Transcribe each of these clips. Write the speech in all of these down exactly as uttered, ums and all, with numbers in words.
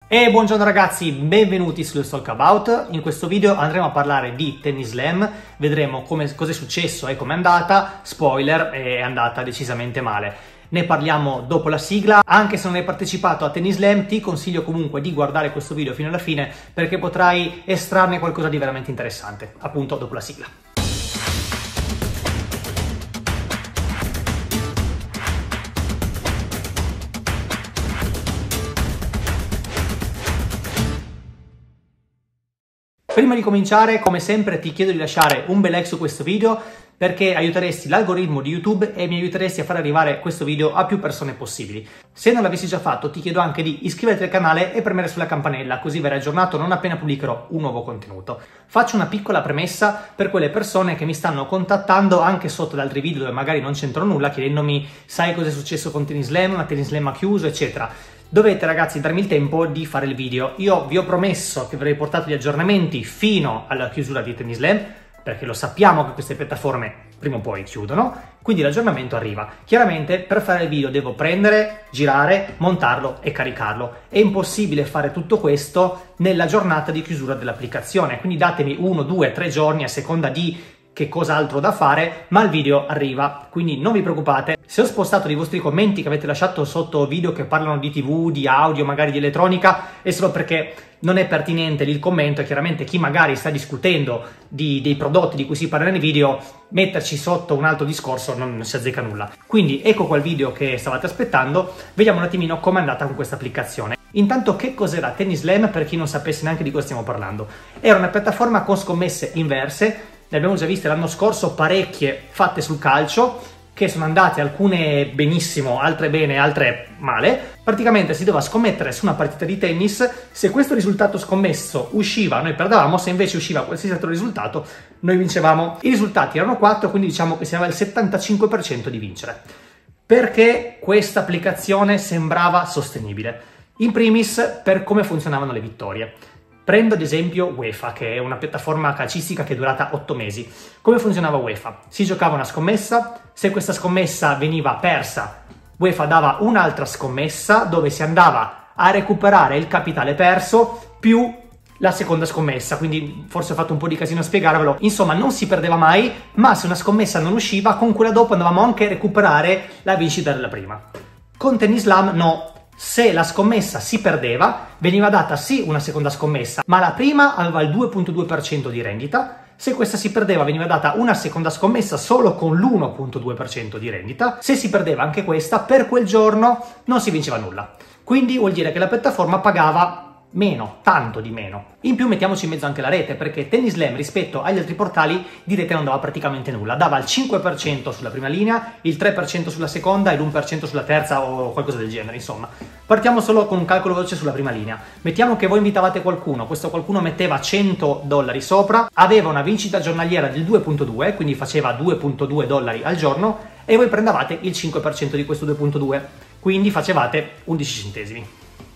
E buongiorno ragazzi, benvenuti sul Talk About. In questo video andremo a parlare di Tennis Slam, vedremo cosa è successo e com'è andata. Spoiler, è andata decisamente male. Ne parliamo dopo la sigla. Anche se non hai partecipato a Tennis Slam, ti consiglio comunque di guardare questo video fino alla fine perché potrai estrarne qualcosa di veramente interessante, appunto dopo la sigla. Prima di cominciare, come sempre, ti chiedo di lasciare un bel like su questo video perché aiuteresti l'algoritmo di YouTube e mi aiuteresti a far arrivare questo video a più persone possibili. Se non l'avessi già fatto, ti chiedo anche di iscriverti al canale e premere sulla campanella, così verrai aggiornato non appena pubblicherò un nuovo contenuto. Faccio una piccola premessa per quelle persone che mi stanno contattando anche sotto ad altri video dove magari non c'entro nulla, chiedendomi sai cosa è successo con Tennis Slam, ma Tennis Slam ha chiuso, eccetera. Dovete ragazzi darmi il tempo di fare il video. Io vi ho promesso che avrei portato gli aggiornamenti fino alla chiusura di Tennis Slam, perché lo sappiamo che queste piattaforme prima o poi chiudono, quindi l'aggiornamento arriva. Chiaramente per fare il video devo prendere, girare, montarlo e caricarlo. È impossibile fare tutto questo nella giornata di chiusura dell'applicazione, quindi datemi uno, due, tre giorni a seconda di che cosa altro da fare, ma il video arriva, quindi non vi preoccupate. Se ho spostato dei vostri commenti che avete lasciato sotto video che parlano di tv, di audio, magari di elettronica, è solo perché non è pertinente lì il commento e chiaramente chi magari sta discutendo di, dei prodotti di cui si parla nei video, metterci sotto un altro discorso non, non si azzecca nulla. Quindi ecco qua il video che stavate aspettando, vediamo un attimino com'è andata con questa applicazione. Intanto, che cos'era Tennis Slam per chi non sapesse neanche di cosa stiamo parlando? Era una piattaforma con scommesse inverse. Ne abbiamo già viste l'anno scorso parecchie fatte sul calcio, che sono andate alcune benissimo, altre bene, altre male. Praticamente si doveva scommettere su una partita di tennis. Se questo risultato scommesso usciva, noi perdevamo; se invece usciva qualsiasi altro risultato, noi vincevamo. I risultati erano quattro, quindi diciamo che si aveva il settantacinque per cento di vincere. Perché questa applicazione sembrava sostenibile? In primis, per come funzionavano le vittorie. Prendo ad esempio UEFA, che è una piattaforma calcistica che è durata otto mesi. Come funzionava UEFA? Si giocava una scommessa, se questa scommessa veniva persa, UEFA dava un'altra scommessa dove si andava a recuperare il capitale perso più la seconda scommessa, quindi forse ho fatto un po' di casino a spiegarvelo. Insomma, non si perdeva mai, ma se una scommessa non usciva, con quella dopo andavamo anche a recuperare la vincita della prima. Con Tennis Slam no. Se la scommessa si perdeva, veniva data sì una seconda scommessa, ma la prima aveva il due virgola due per cento di rendita. Se questa si perdeva, veniva data una seconda scommessa solo con l'uno virgola due per cento di rendita. Se si perdeva anche questa, per quel giorno non si vinceva nulla. Quindi vuol dire che la piattaforma pagava meno, tanto di meno. In più mettiamoci in mezzo anche la rete, perché Tennis Slam rispetto agli altri portali di rete non dava praticamente nulla. Dava il cinque per cento sulla prima linea, il tre per cento sulla seconda e l'uno per cento sulla terza o qualcosa del genere, insomma. Partiamo solo con un calcolo veloce sulla prima linea. Mettiamo che voi invitavate qualcuno, questo qualcuno metteva cento dollari sopra, aveva una vincita giornaliera del due virgola due, quindi faceva due virgola due dollari al giorno e voi prendevate il cinque per cento di questo due virgola due, quindi facevate undici centesimi.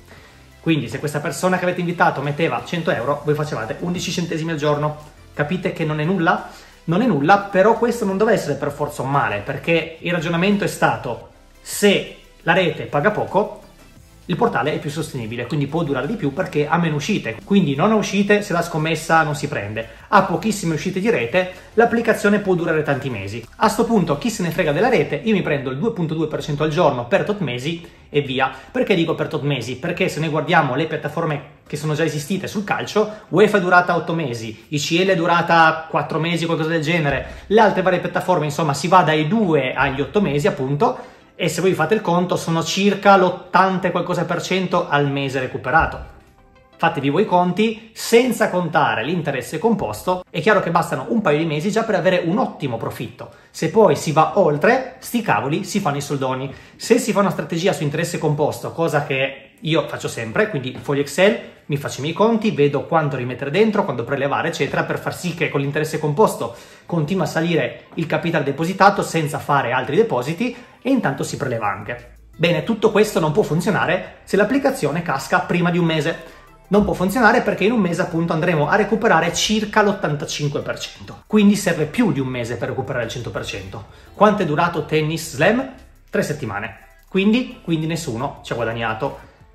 Quindi se questa persona che avete invitato metteva cento euro, voi facevate undici centesimi al giorno. Capite che non è nulla? Non è nulla, però questo non deve essere per forza un male, perché il ragionamento è stato: se la rete paga poco, il portale è più sostenibile, quindi può durare di più perché ha meno uscite. Quindi non ha uscite se la scommessa non si prende. Ha pochissime uscite di rete, l'applicazione può durare tanti mesi. A sto punto chi se ne frega della rete, io mi prendo il due virgola due per cento al giorno per tot mesi e via. Perché dico per tot mesi? Perché se noi guardiamo le piattaforme che sono già esistite sul calcio, UEFA è durata otto mesi, I C L è durata quattro mesi o qualcosa del genere, le altre varie piattaforme, insomma si va dai due agli otto mesi appunto, e se voi fate il conto sono circa l'ottanta e qualcosa per cento al mese recuperato. Fatevi voi i conti, senza contare l'interesse composto, è chiaro che bastano un paio di mesi già per avere un ottimo profitto. Se poi si va oltre, sti cavoli, si fanno i soldoni. Se si fa una strategia su interesse composto, cosa che io faccio sempre, quindi foglio Excel, mi faccio i miei conti, vedo quanto rimettere dentro, quando prelevare, eccetera, per far sì che con l'interesse composto continua a salire il capitale depositato senza fare altri depositi e intanto si preleva anche. Bene, tutto questo non può funzionare se l'applicazione casca prima di un mese. Non può funzionare perché in un mese appunto andremo a recuperare circa l'ottantacinque per cento. Quindi serve più di un mese per recuperare il cento per cento. Quanto è durato Tennis Slam? Tre settimane. Quindi, quindi nessuno ci ha guadagnato.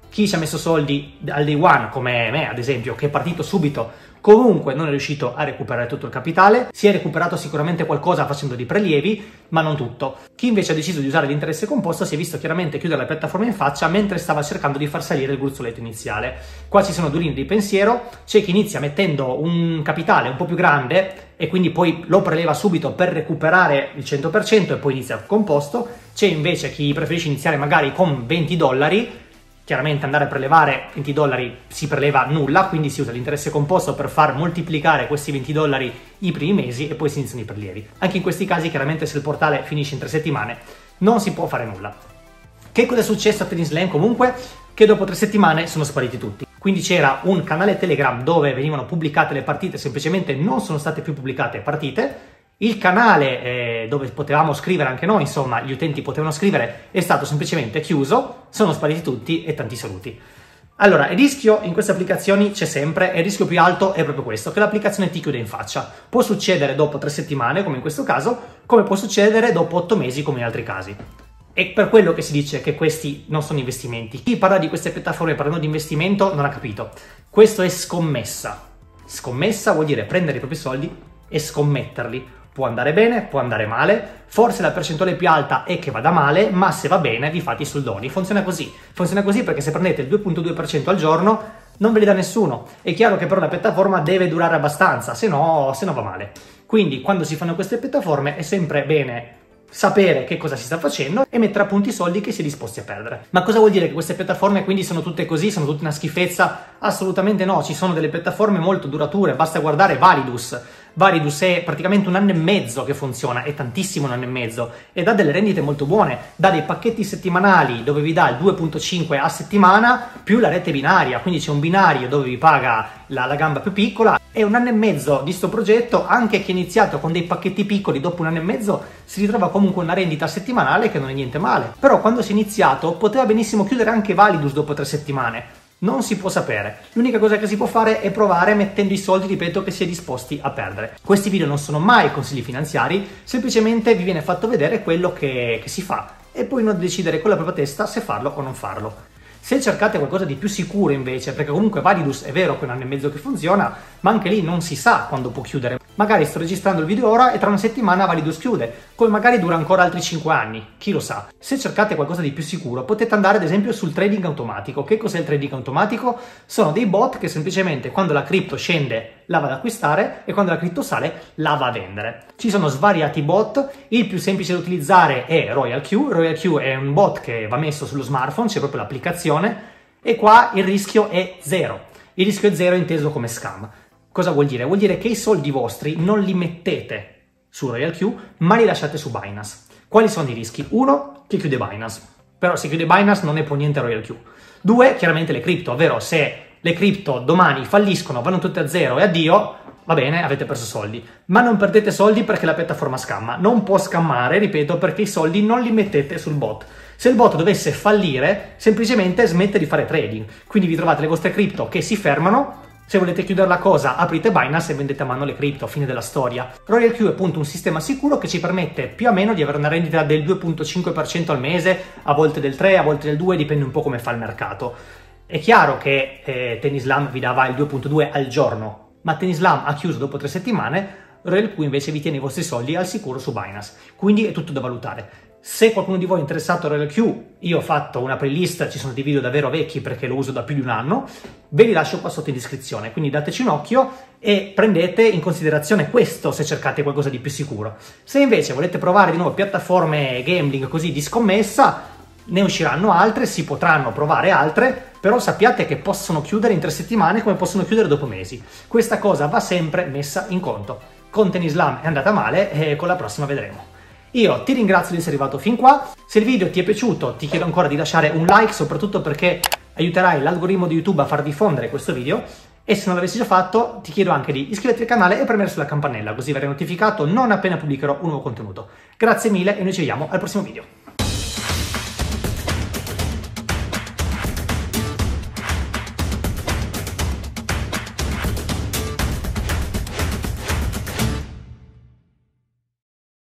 Chi ci ha messo soldi al day one, come me ad esempio, che è partito subito, comunque non è riuscito a recuperare tutto il capitale. Si è recuperato sicuramente qualcosa facendo dei prelievi, ma non tutto. Chi invece ha deciso di usare l'interesse composto si è visto chiaramente chiudere la piattaforma in faccia mentre stava cercando di far salire il gruzzoletto iniziale. Qua ci sono due linee di pensiero: c'è chi inizia mettendo un capitale un po' più grande e quindi poi lo preleva subito per recuperare il cento per cento e poi inizia il composto. C'è invece chi preferisce iniziare magari con venti dollari. Chiaramente andare a prelevare venti dollari si preleva nulla, quindi si usa l'interesse composto per far moltiplicare questi venti dollari i primi mesi e poi si iniziano i prelievi. Anche in questi casi, chiaramente, se il portale finisce in tre settimane, non si può fare nulla. Che cosa è successo a Tennyslam comunque? Che dopo tre settimane sono spariti tutti. Quindi c'era un canale Telegram dove venivano pubblicate le partite, semplicemente non sono state più pubblicate partite. Il canale eh, dove potevamo scrivere anche noi, insomma, gli utenti potevano scrivere, è stato semplicemente chiuso, sono spariti tutti e tanti saluti. Allora, il rischio in queste applicazioni c'è sempre, e il rischio più alto è proprio questo, che l'applicazione ti chiude in faccia. Può succedere dopo tre settimane, come in questo caso, come può succedere dopo otto mesi, come in altri casi. E per quello che si dice che questi non sono investimenti. Chi parla di queste piattaforme parlando di investimento non ha capito. Questo è scommessa. Scommessa vuol dire prendere i propri soldi e scommetterli. Può andare bene, può andare male, forse la percentuale più alta è che vada male, ma se va bene vi fate i soldoni. Funziona così. Funziona così perché se prendete il due virgola due per cento al giorno non ve li dà nessuno. È chiaro che però la piattaforma deve durare abbastanza, se no, se no va male. Quindi quando si fanno queste piattaforme è sempre bene sapere che cosa si sta facendo e mettere a punto i soldi che si è disposti a perdere. Ma cosa vuol dire che queste piattaforme quindi sono tutte così, sono tutte una schifezza? Assolutamente no, ci sono delle piattaforme molto durature, basta guardare Validus. Validus è praticamente un anno e mezzo che funziona, è tantissimo un anno e mezzo, e dà delle rendite molto buone, dà dei pacchetti settimanali dove vi dà il due virgola cinque a settimana più la rete binaria, quindi c'è un binario dove vi paga la, la gamba più piccola. È un anno e mezzo di sto progetto, anche chi è iniziato con dei pacchetti piccoli, dopo un anno e mezzo si ritrova comunque una rendita settimanale che non è niente male. Però quando si è iniziato poteva benissimo chiudere anche Validus dopo tre settimane. Non si può sapere. L'unica cosa che si può fare è provare mettendo i soldi, ripeto, che si è disposti a perdere. Questi video non sono mai consigli finanziari, semplicemente vi viene fatto vedere quello che, che si fa e poi uno decidere con la propria testa se farlo o non farlo. Se cercate qualcosa di più sicuro invece, perché comunque Validus è vero che è un anno e mezzo che funziona, ma anche lì non si sa quando può chiudere. Magari sto registrando il video ora e tra una settimana Validus chiude, come magari dura ancora altri cinque anni, chi lo sa. Se cercate qualcosa di più sicuro potete andare ad esempio sul trading automatico. Che cos'è il trading automatico? Sono dei bot che semplicemente quando la cripto scende la va ad acquistare e quando la cripto sale la va a vendere. Ci sono svariati bot, il più semplice da utilizzare è Royal Q. Royal Q è un bot che va messo sullo smartphone, c'è proprio l'applicazione e qua il rischio è zero. Il rischio è zero inteso come scam. Cosa vuol dire? Vuol dire che i soldi vostri non li mettete su Royal Q, ma li lasciate su Binance. Quali sono i rischi? Uno, che chiude Binance. Però se chiude Binance non è per niente Royal Q. Due, chiaramente le cripto, ovvero se le cripto domani falliscono, vanno tutte a zero e addio, va bene, avete perso soldi. Ma non perdete soldi perché la piattaforma scamma. Non può scammare, ripeto, perché i soldi non li mettete sul bot. Se il bot dovesse fallire, semplicemente smette di fare trading. Quindi vi trovate le vostre cripto che si fermano. Se volete chiudere la cosa, aprite Binance e vendete a mano le cripto, fine della storia. Royal Q è appunto un sistema sicuro che ci permette più o meno di avere una rendita del due virgola cinque per cento al mese, a volte del tre, a volte del due, dipende un po' come fa il mercato. È chiaro che eh, Tennyslam vi dava il due virgola due al giorno, ma Tennyslam ha chiuso dopo tre settimane, Royal Q invece vi tiene i vostri soldi al sicuro su Binance, quindi è tutto da valutare. Se qualcuno di voi è interessato a Royal Q, io ho fatto una playlist, ci sono dei video davvero vecchi perché lo uso da più di un anno, ve li lascio qua sotto in descrizione, quindi dateci un occhio e prendete in considerazione questo se cercate qualcosa di più sicuro. Se invece volete provare di nuovo piattaforme gambling così di scommessa, ne usciranno altre, si potranno provare altre, però sappiate che possono chiudere in tre settimane come possono chiudere dopo mesi. Questa cosa va sempre messa in conto. Con Tennyslam è andata male e con la prossima vedremo. Io ti ringrazio di essere arrivato fin qua, se il video ti è piaciuto ti chiedo ancora di lasciare un like, soprattutto perché aiuterai l'algoritmo di YouTube a far diffondere questo video, e se non l'avessi già fatto ti chiedo anche di iscriverti al canale e premere sulla campanella, così verrai notificato non appena pubblicherò un nuovo contenuto. Grazie mille e noi ci vediamo al prossimo video.